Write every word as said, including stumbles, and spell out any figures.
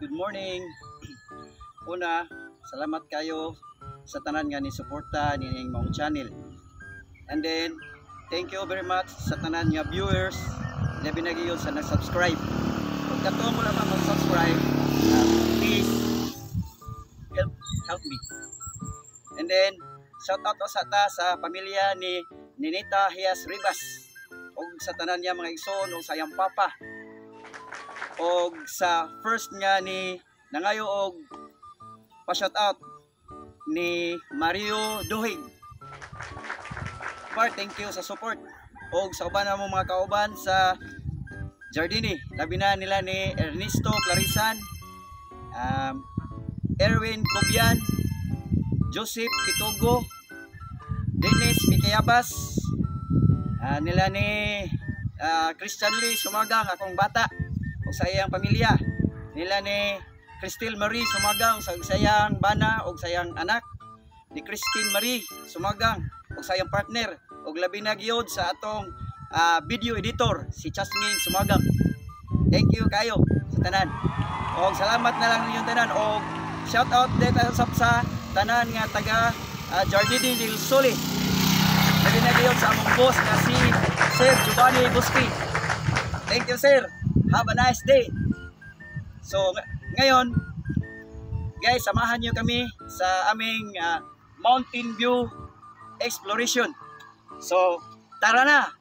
good morning. Una, salamat kayo sa tanan nga ni suporta nining mong channel. And then, thank you very much sa tanan nga viewers, labi na gyud sa nag-subscribe. Kung kato mo lang mag-subscribe, uh, please help help me. And then, shout out sa ta sa pamilya ni Ninita Hias Ribas og sa tanan niya mga igsoon og sa iyang papa. Og sa first nga ni nangayo og pa-shout out ni Mario Duhig. Part, thank you sa support. Og sa uban mo mga kauban sa Jardini, labi na nila ni Ernesto Clarisan, um, Erwin Cobian, Joseph Pitogo, Dennis Mikayabas, uh, nila ni uh, Christian Lee Sumagang, akong bata o sa iyang pamilya, nila ni Cristel Marie Sumagang sa sayang bana o sayang anak, ni Christine Marie Sumagang o sayang partner, o labi na gyud sa atong uh, video editor si Jasmine Sumagang. Thank you kayo sa tanan, o salamat na lang ninyong tanan, o shout out din sa, sa tanan nga taga uh, Jardini del Sole. Labi na gyud sa among boss nga si Sir Giovanni Buspi. Thank you sir, have a nice day. So ngayon guys, samahan nyo kami sa aming uh, Mountain View Exploration. So tara na!